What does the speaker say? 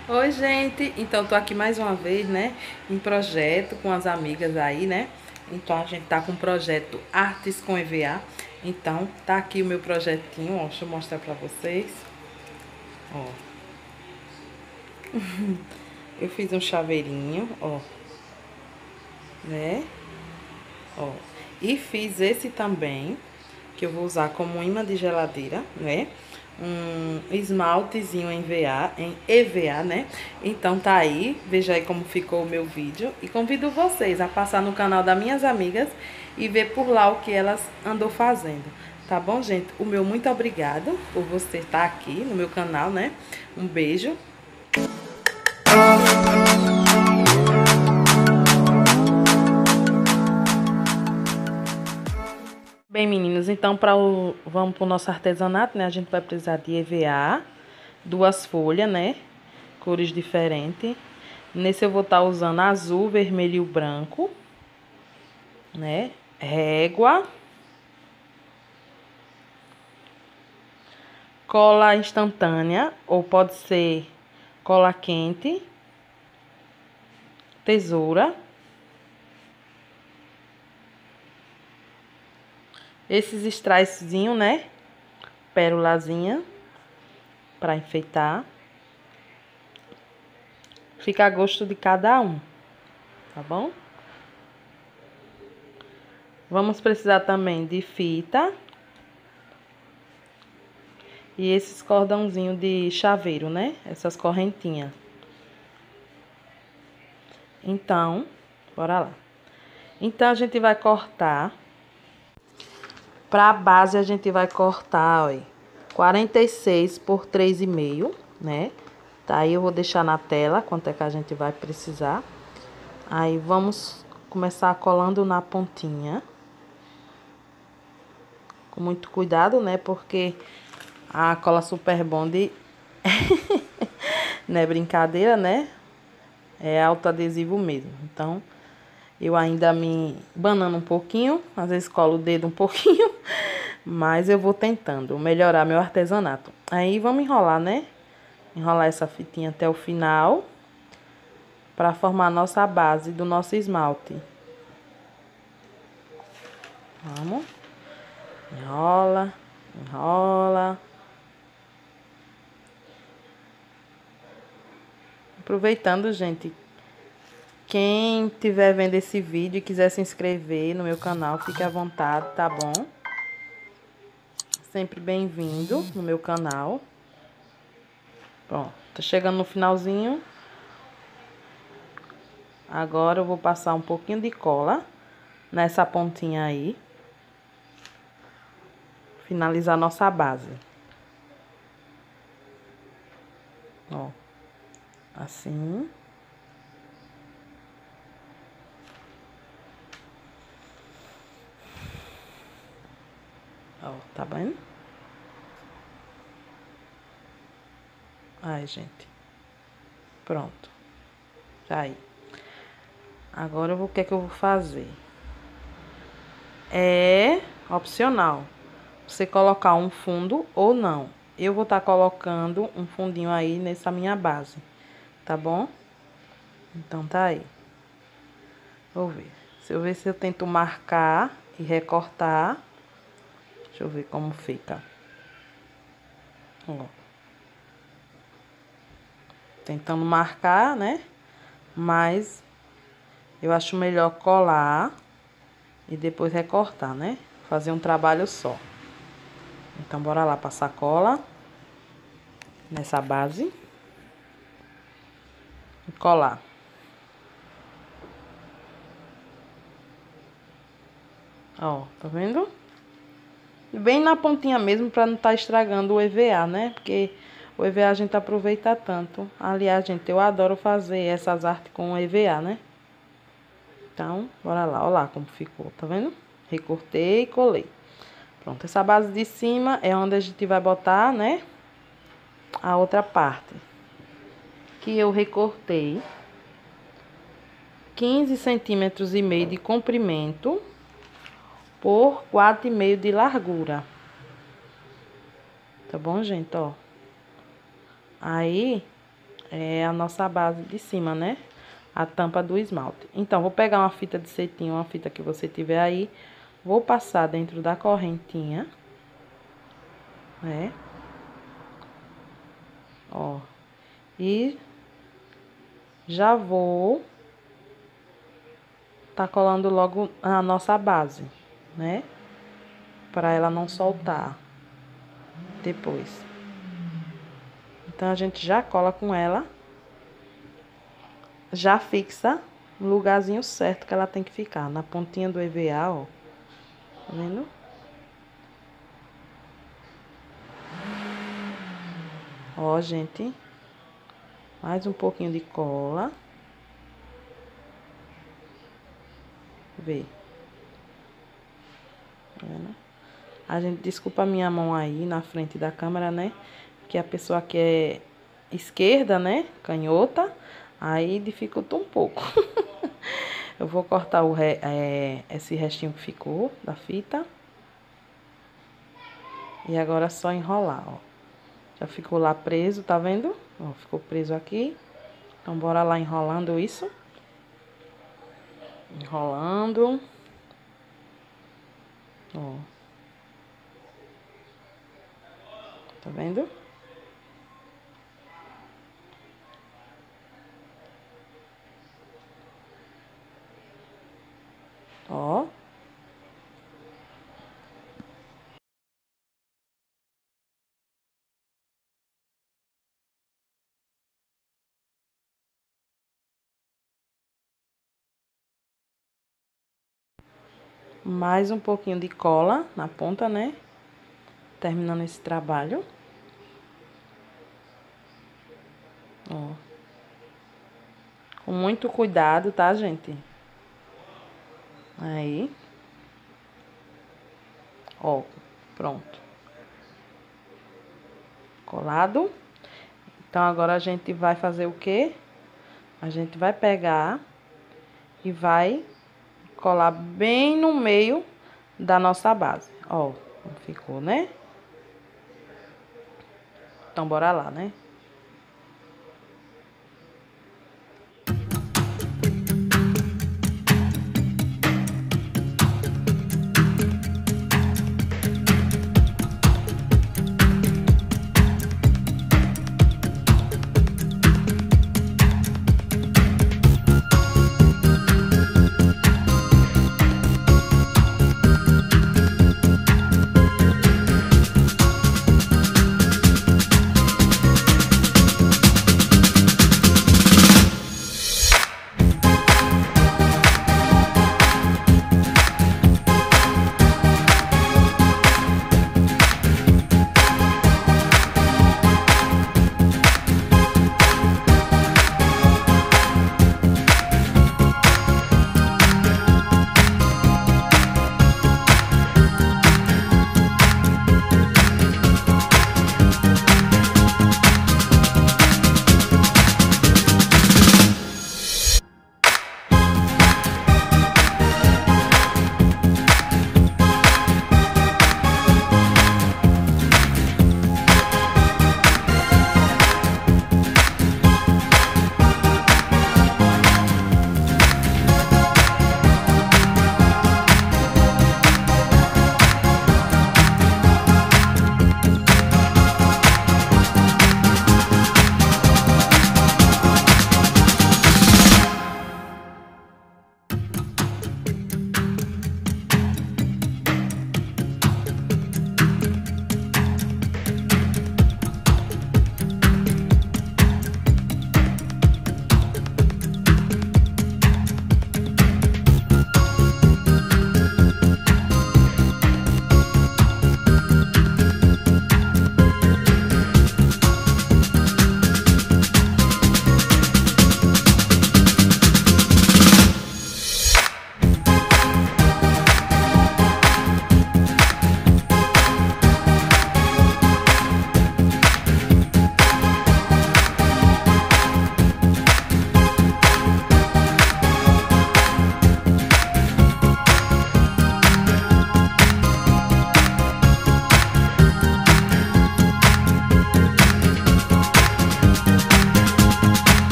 Oi, gente. Então, tô aqui mais uma vez, né? Em projeto com as amigas aí, né? Então, a gente tá com o projeto Artes com EVA. Então, tá aqui o meu projetinho, ó. Deixa eu mostrar pra vocês. Ó, eu fiz um chaveirinho, ó, né? Ó, e fiz esse também, que eu vou usar como imã de geladeira, né? Um esmaltezinho em EVA, né? Então tá aí, veja aí como ficou o meu vídeo. E convido vocês a passar no canal das minhas amigas e ver por lá o que elas andou fazendo. Tá bom, gente? O meu muito obrigado por você estar aqui no meu canal, né? Um beijo. Bem, meninos, então vamos para o nosso artesanato, né? A gente vai precisar de EVA, duas folhas, né? Cores diferentes. Nesse eu vou estar usando azul, vermelho e o branco, né? Régua, cola instantânea, ou pode ser cola quente, tesoura. Esses strasszinhos, né? Pérolazinha, para enfeitar. Fica a gosto de cada um, tá bom? Vamos precisar também de fita e esses cordãozinhos de chaveiro, né? Essas correntinhas. Então, bora lá. Então, a gente vai cortar. Pra base, a gente vai cortar, ó, 46 por 3,5, né? Tá, aí eu vou deixar na tela quanto é que a gente vai precisar. Aí, vamos começar colando na pontinha. Com muito cuidado, né? Porque a cola Super Bond não é brincadeira, né? É autoadesivo mesmo. Então, eu ainda me banando um pouquinho, às vezes colo o dedo um pouquinho, mas eu vou tentando melhorar meu artesanato. Aí vamos enrolar, né? Enrolar essa fitinha até o final, para formar a nossa base do nosso esmalte. Vamos. Enrola, enrola. Aproveitando, gente, quem estiver vendo esse vídeo e quiser se inscrever no meu canal, fique à vontade, tá bom? Sempre bem-vindo no meu canal. Pronto, tá chegando no finalzinho. Agora eu vou passar um pouquinho de cola nessa pontinha aí. Finalizar nossa base. Ó, assim. Ó, tá vendo? Ai, gente. Pronto. Tá aí. Agora o que é que eu vou fazer? É opcional você colocar um fundo ou não. Eu vou estar colocando um fundinho aí nessa minha base, tá bom? Então tá aí. Vou ver. Se eu ver se eu tento marcar e recortar. Deixa eu ver como fica. Ó. Tentando marcar, né? Mas eu acho melhor colar e depois recortar, né? Fazer um trabalho só. Então, bora lá passar cola nessa base e colar. Ó, tá vendo? Bem na pontinha mesmo, pra não estar estragando o EVA, né? Porque o EVA a gente aproveita tanto. Aliás, gente, eu adoro fazer essas artes com o EVA, né? Então, bora lá, olha lá como ficou, tá vendo? Recortei e colei. Pronto, essa base de cima é onde a gente vai botar, né? A outra parte. Que eu recortei 15 centímetros e meio de comprimento por 4,5 de largura. Tá bom, gente, ó. Aí, é a nossa base de cima, né? A tampa do esmalte. Então, vou pegar uma fita de cetim, uma fita que você tiver aí. Vou passar dentro da correntinha, né? Ó. E já vou tá colando logo a nossa base, né? Pra ela não soltar depois. Então, a gente já cola com ela. Já fixa no lugarzinho certo que ela tem que ficar. Na pontinha do EVA, ó. Tá vendo? Ó, gente. Mais um pouquinho de cola. Vê. Tá vendo? A gente, desculpa a minha mão aí na frente da câmera, né? Que a pessoa que é esquerda, né? Canhota. Aí dificulta um pouco. Eu vou cortar esse restinho que ficou da fita. E agora é só enrolar, ó. Já ficou lá preso, tá vendo? Ó, ficou preso aqui. Então, bora lá enrolando isso. Enrolando. Ó. Tá vendo? Ó. Mais um pouquinho de cola na ponta, né? Terminando esse trabalho. Ó. Com muito cuidado, tá, gente? Aí. Ó, pronto. Colado. Então, agora a gente vai fazer o quê? A gente vai pegar e vai colar bem no meio da nossa base. Ó, ficou, né? Então, bora lá, né?